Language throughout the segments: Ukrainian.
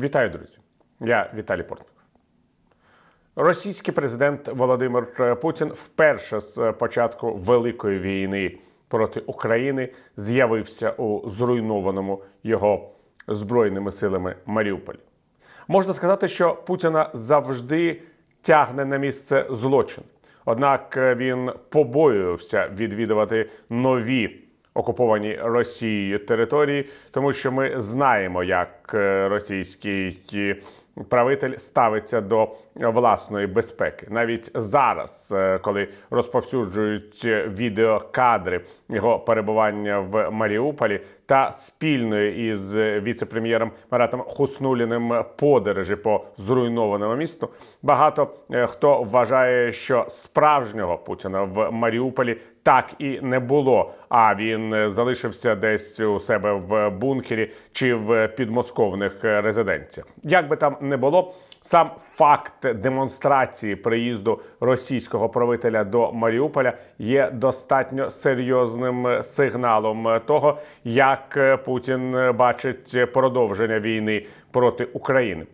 Вітаю, друзі! Я Віталій Портников. Російський президент Володимир Путін вперше з початку Великої війни проти України з'явився у зруйнованому його Збройними силами Маріуполі. Можна сказати, що Путіна завжди тягне на місце злочин. Однак він побоювався відвідувати нові окуповані Росією території, тому що ми знаємо, як російський правитель ставиться до власної безпеки. Навіть зараз, коли розповсюджують відеокадри його перебування в Маріуполі та спільної із віце-прем'єром Маратом Хуснулліним подорожі по зруйнованому місту, багато хто вважає, що справжнього Путіна в Маріуполі так і не було, а він залишився десь у себе в бункері чи в підмосковних резиденціях. Як би там не було, сам факт демонстрації приїзду російського правителя до Маріуполя є достатньо серйозним сигналом того, як Путін бачить продовження війни проти України.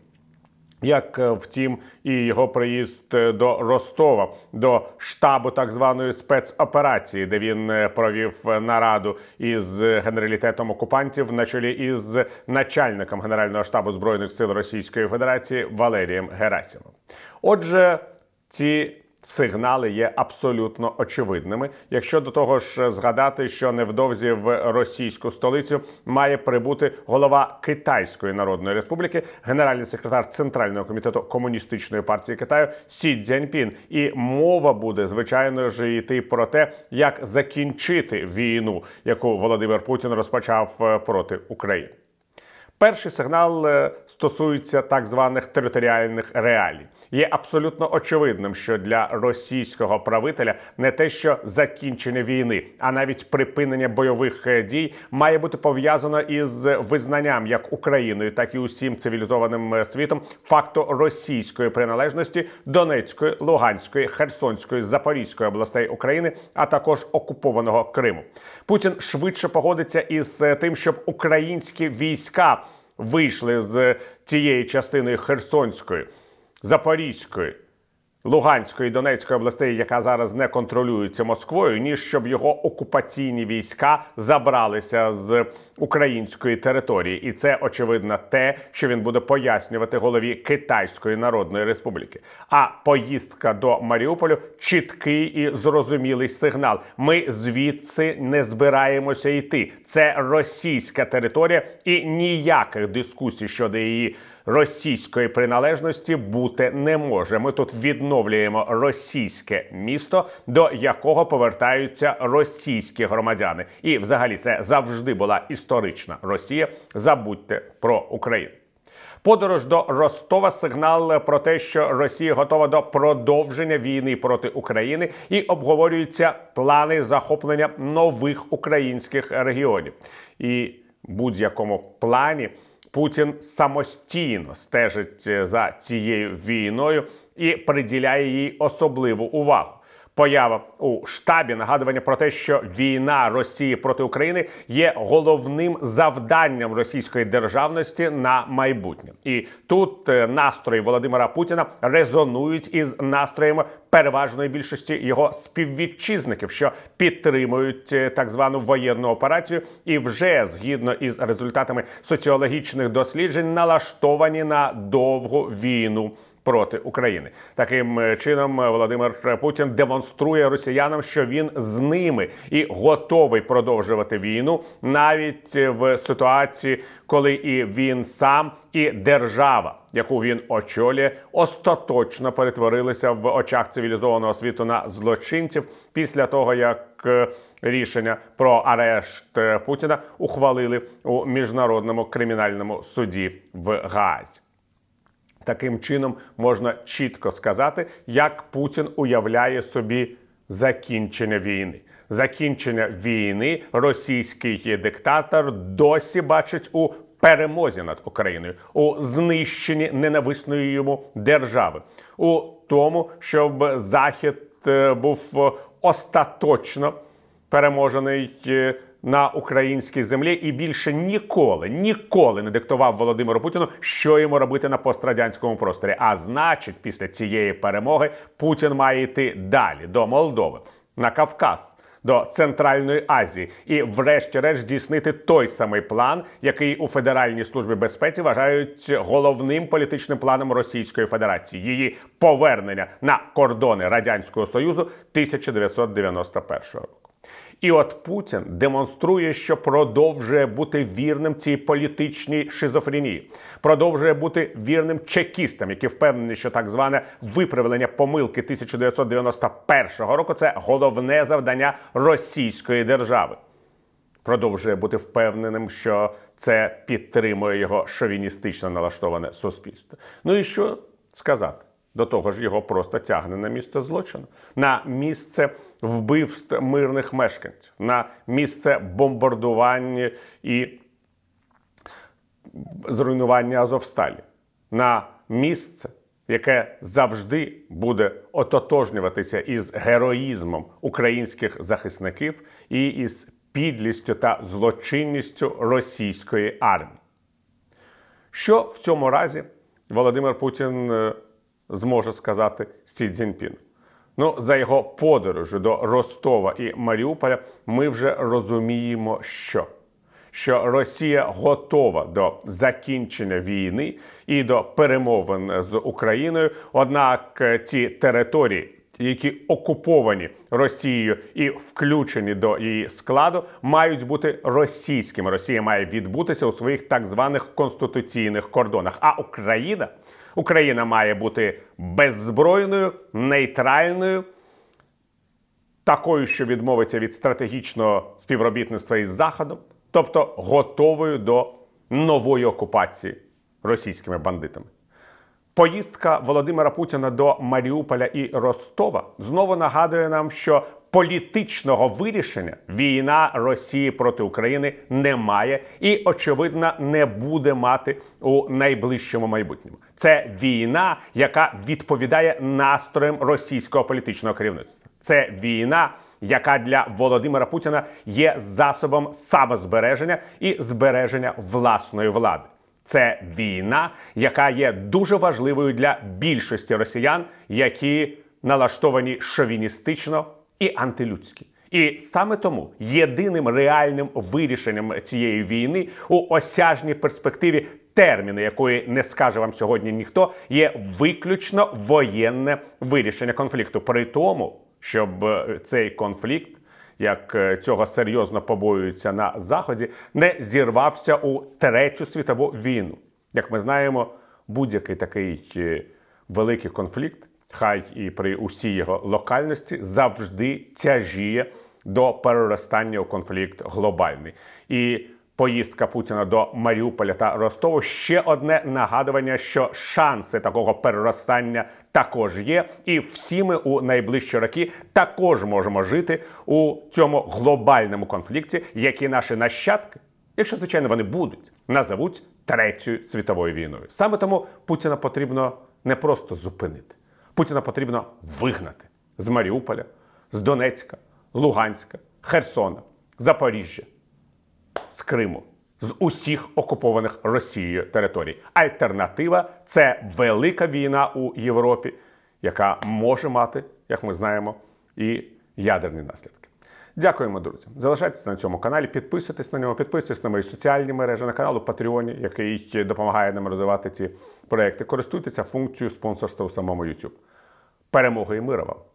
Як, втім, і його приїзд до Ростова, до штабу так званої спецоперації, де він провів нараду із генералітетом окупантів на чолі із начальником Генерального штабу Збройних сил Російської Федерації Валерієм Герасимовим. Отже, ці сигнали є абсолютно очевидними. Якщо до того ж згадати, що невдовзі в російську столицю має прибути голова Китайської Народної Республіки, генеральний секретар Центрального комітету Комуністичної партії Китаю Сі Цзіньпін. І мова буде, звичайно ж, йти про те, як закінчити війну, яку Володимир Путін розпочав проти України. Перший сигнал стосується так званих територіальних реалій. Є абсолютно очевидним, що для російського правителя не те, що закінчення війни, а навіть припинення бойових дій має бути пов'язано із визнанням як Україною, так і усім цивілізованим світом факту російської приналежності Донецької, Луганської, Херсонської, Запорізької областей України, а також окупованого Криму. Путін швидше погодиться із тим, щоб українські війська вийшли з тієї частини Херсонської, Запорізької, Луганської і Донецької областей, яка зараз не контролюється Москвою, ніж щоб його окупаційні війська забралися з української території. І це, очевидно, те, що він буде пояснювати голові Китайської Народної Республіки. А поїздка до Маріуполю – чіткий і зрозумілий сигнал. Ми звідси не збираємося йти. Це російська територія і ніяких дискусій щодо її російської приналежності бути не може. Ми тут відновлюємо російське місто, до якого повертаються російські громадяни. І взагалі це завжди була історична Росія. Забудьте про Україну. Подорож до Ростова – сигнал про те, що Росія готова до продовження війни проти України і обговорюються плани захоплення нових українських регіонів. І в будь-якому плані Путін самостійно стежить за цією війною і приділяє їй особливу увагу. Поява у штабі, нагадування про те, що війна Росії проти України є головним завданням російської державності на майбутнє. І тут настрої Володимира Путіна резонують із настроями переважної більшості його співвітчизників, що підтримують так звану воєнну операцію і вже, згідно із результатами соціологічних досліджень, налаштовані на довгу війну проти України. Таким чином, Володимир Путін демонструє росіянам, що він з ними і готовий продовжувати війну навіть в ситуації, коли і він сам, і держава, яку він очолює, остаточно перетворилися в очах цивілізованого світу на злочинців після того, як рішення про арешт Путіна ухвалили у Міжнародному кримінальному суді в Гаазі. Таким чином можна чітко сказати, як Путін уявляє собі закінчення війни. Закінчення війни російський диктатор досі бачить у перемозі над Україною, у знищенні ненависної йому держави, у тому, щоб Захід був остаточно переможений на українській землі і більше ніколи не диктував Володимиру Путіну, що йому робити на пострадянському просторі. А значить, після цієї перемоги Путін має йти далі, до Молдови, на Кавказ, до Центральної Азії і врешті-решт здійснити той самий план, який у Федеральній службі безпеці вважають головним політичним планом Російської Федерації. Її повернення на кордони Радянського Союзу 1991 року. І от Путін демонструє, що продовжує бути вірним цій політичній шизофренії. Продовжує бути вірним чекістам, які впевнені, що так зване виправлення помилки 1991 року – це головне завдання російської держави. Продовжує бути впевненим, що це підтримує його шовіністично налаштоване суспільство. Ну і що сказати? До того ж, його просто тягне на місце злочину, на місце вбивств мирних мешканців, на місце бомбардування і зруйнування Азовсталі, на місце, яке завжди буде ототожнюватися із героїзмом українських захисників і із підлістю та злочинністю російської армії. Що в цьому разі Володимир Путін зможе сказати Сі Цзіньпіну? Ну, за його подорожі до Ростова і Маріуполя ми вже розуміємо, що Росія готова до закінчення війни і до перемовин з Україною. Однак ці території, які окуповані Росією і включені до її складу, мають бути російськими. Росія має відбутися у своїх так званих конституційних кордонах. А Україна має бути беззбройною, нейтральною, такою, що відмовиться від стратегічного співробітництва із Заходом, тобто готовою до нової окупації російськими бандитами. Поїздка Володимира Путіна до Маріуполя і Ростова знову нагадує нам, що політичного вирішення війна Росії проти України не має і, очевидно, не буде мати у найближчому майбутньому. Це війна, яка відповідає настроям російського політичного керівництва. Це війна, яка для Володимира Путіна є засобом самозбереження і збереження власної влади. Це війна, яка є дуже важливою для більшості росіян, які налаштовані шовіністично і антилюдськи. І саме тому єдиним реальним вирішенням цієї війни у осяжній перспективі, терміни якої не скаже вам сьогодні ніхто, є виключно воєнне вирішення конфлікту. При тому, щоб цей конфлікт, як цього серйозно побоюються на Заході, не зірвався у Третю світову війну. Як ми знаємо, будь-який такий великий конфлікт, хай і при усій його локальності, завжди тяжіє до переростання у конфлікт глобальний. І поїздка Путіна до Маріуполя та Ростову – ще одне нагадування, що шанси такого переростання також є. І всі ми у найближчі роки також можемо жити у цьому глобальному конфлікті, який наші нащадки, якщо, звичайно, вони будуть, назовуть Третьою світовою війною. Саме тому Путіна потрібно не просто зупинити. Путіна потрібно вигнати з Маріуполя, з Донецька, Луганська, Херсона, Запоріжжя, з Криму, з усіх окупованих Росією територій. Альтернатива – це велика війна у Європі, яка може мати, як ми знаємо, і ядерні наслідки. Дякуємо, друзі. Залишайтесь на цьому каналі, підписуйтесь на нього, підписуйтесь на мої соціальні мережі, на канал у Патреоні, який допомагає нам розвивати ці проекти. Користуйтеся функцією спонсорства у самому YouTube. Перемоги і миру вам!